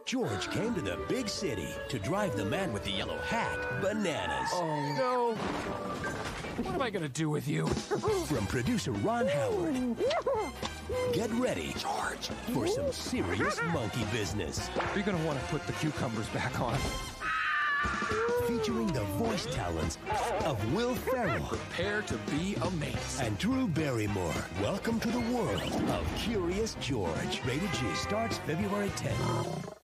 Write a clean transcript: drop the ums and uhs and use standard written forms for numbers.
George came to the big city to drive the man with the yellow hat bananas. Oh, no. What am I going to do with you? From producer Ron Howard. Get ready, George, for some serious monkey business. You're going to want to put the cucumbers back on. Featuring the voice talents of Will Ferrell. Prepare to be amazed. And Drew Barrymore. Welcome to the world of Curious George. Rated G. Starts February 10th.